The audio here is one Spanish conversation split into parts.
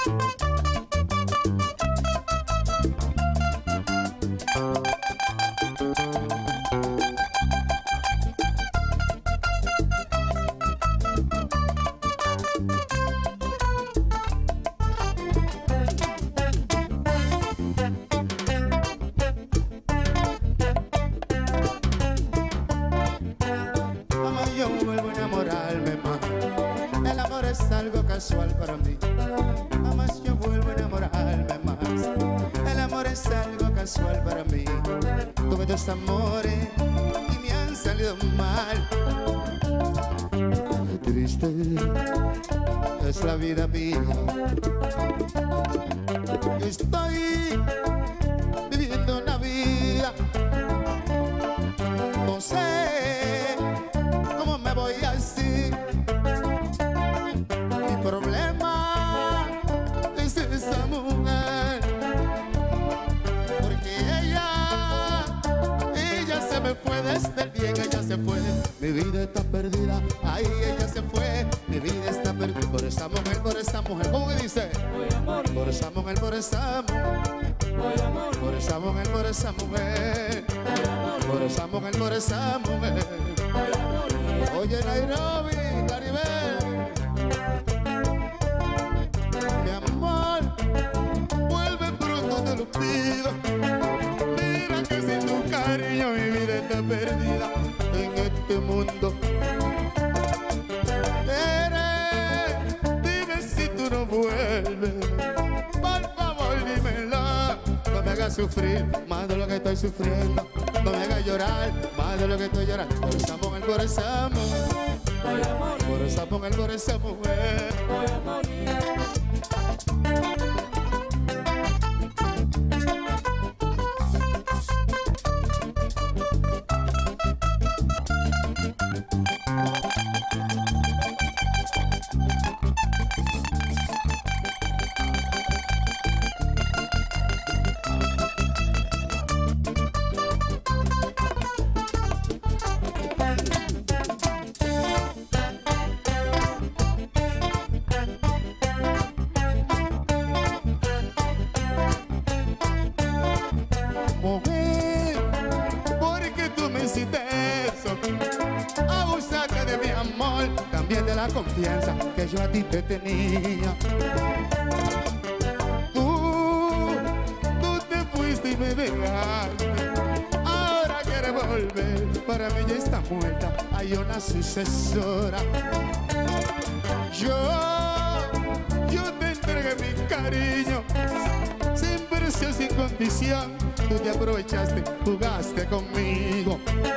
Yo vuelvo a enamorarme más. El amor es algo casual para mí. Jamás yo vuelvo a enamorarme más. El amor es algo casual para mí. Tuve dos amores y me han salido mal. Qué triste es la vida mía. Estoy viviendo una vida, no sé cómo me voy así. Mi problema es esa mujer, porque ella se me fue desde el día en que ella se fue. Mi vida está perdida, ahí ella se fue. Mi vida está perdida por esa mujer, por esa mujer. ¿Cómo que dice? Por esa mujer, por esa mujer. Por esa mujer, por esa mujer. Por esa mujer, por esa mujer. Oye, Nairobi, Claribel, mi amor, vuelve pronto, te lo pido. Mira que sin tu cariño mi vida está perdida en este mundo. Dime si tú no vuelves, por favor dímelo. No me hagas sufrir más de lo que estoy sufriendo. No me hagas llorar más de lo que estoy llorando. Por esa mujer, por esa mujer. Por esa mujer, por esa mujer. Mujer, porque tú me hiciste eso, abusaste de mi amor, también de la confianza que yo a ti te tenía. Tú te fuiste y me dejaste, ahora quieres volver, para mí ya está muerta, hay una sucesora. Yo te entregué mi cariño, sin precio, sin condición. Tú te aprovechaste, jugaste conmigo.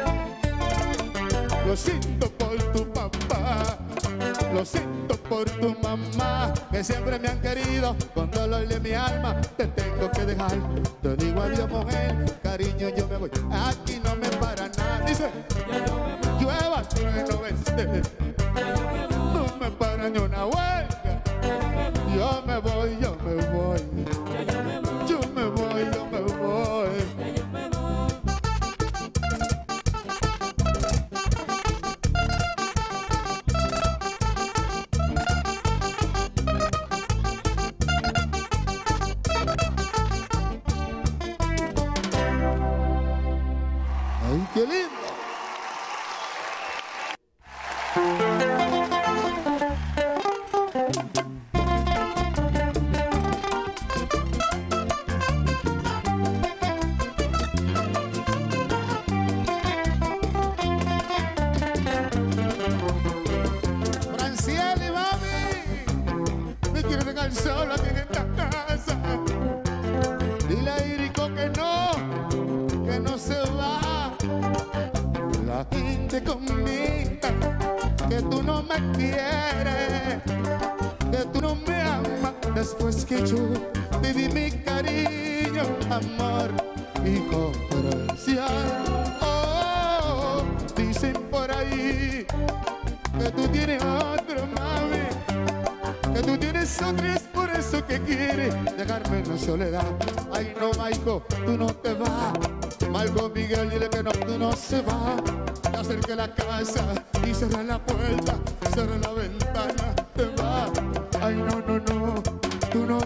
Lo siento por tu papá, lo siento por tu mamá, que siempre me han querido con dolor de mi alma. Te tengo que dejar, te digo adiós mujer, cariño yo me voy, aquí no me para nada. Dice, llueva, trueno, vente, no me para ni una huelga. Yo me voy, yo me voy. Yo me voy, yo me voy. Ay, qué lindo. Sola aquí en esta casa. Dile a Irico que no se va. La gente comenta que tú no me quieres, que tú no me amas. Después que yo te di mi cariño, amor y comprensión. Oh, dicen por ahí que tú tienes otro, mami, que tú tienes otro, es por eso que quieres dejarme en la soledad. Ay no, Maico, tú no te vas. Marco Miguel, dile que no, tú no se vas. Te acerque la casa y cerra la puerta, cerra la ventana, te vas. Ay no, no, no, tú no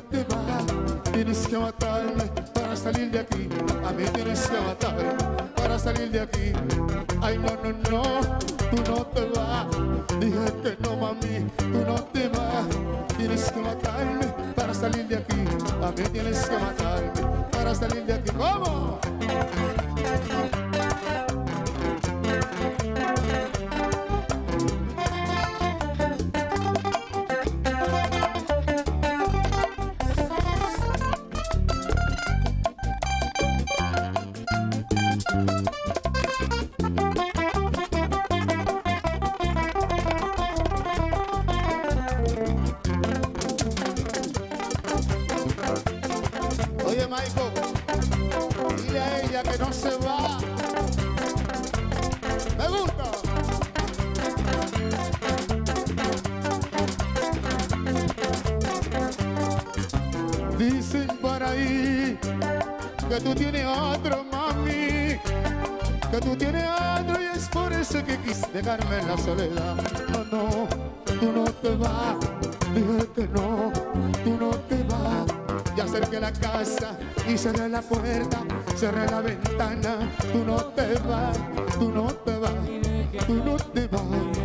salir de aquí, a mí tienes que matarme para salir de aquí. Ay, no, no, no, tú no te vas. Dije que no, mami, tú no te vas. Tienes que matarme para salir de aquí, a mí tienes que matarme para salir de aquí. ¿Cómo? Oye, Michael, dile a ella que no se va. Me gusta. Dicen por ahí que tú tienes otro, mami, que tú tienes otro, y es por eso que quise dejarme en la soledad. No, no, tú no te vas. Dije que no, tú no te vas. Y acerqué la casa y cerré la puerta, cerré la ventana. Tú no te vas, tú no te vas, tú no te vas.